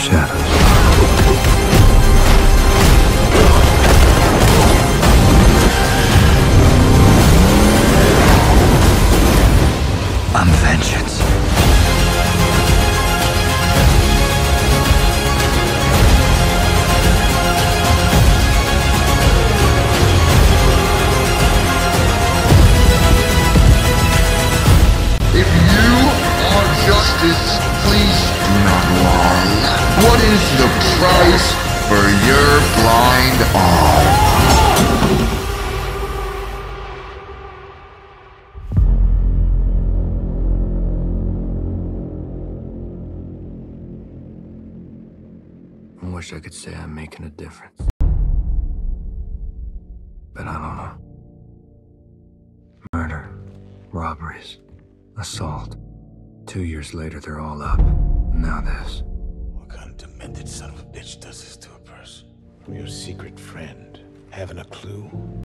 shadows. I'm vengeance. If you are justice, please do not lie. What is the price for your blind eye? I wish I could say I'm making a difference. But I don't know. Murder, robberies, assault. 2 years later, they're all up. Now this. What kind of demented son of a bitch does this to a person? I'm your secret friend. Having a clue?